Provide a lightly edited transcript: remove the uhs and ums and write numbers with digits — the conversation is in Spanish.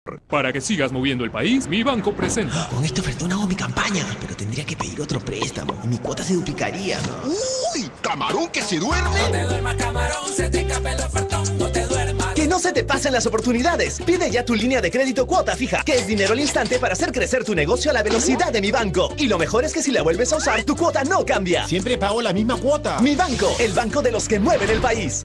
Para que sigas moviendo el país, mi banco presenta. Con esta ofertón hago mi campaña, pero tendría que pedir otro préstamo y mi cuota se duplicaría, ¿no? ¡Uy! ¿Camarón que se duerme? No te duermas, camarón, se te escapa el ofertón, no te duermas. Que no se te pasen las oportunidades. Pide ya tu línea de crédito cuota fija, que es dinero al instante para hacer crecer tu negocio a la velocidad de Mi Banco. Y lo mejor es que si la vuelves a usar, tu cuota no cambia. Siempre pago la misma cuota. Mi Banco, el banco de los que mueven el país.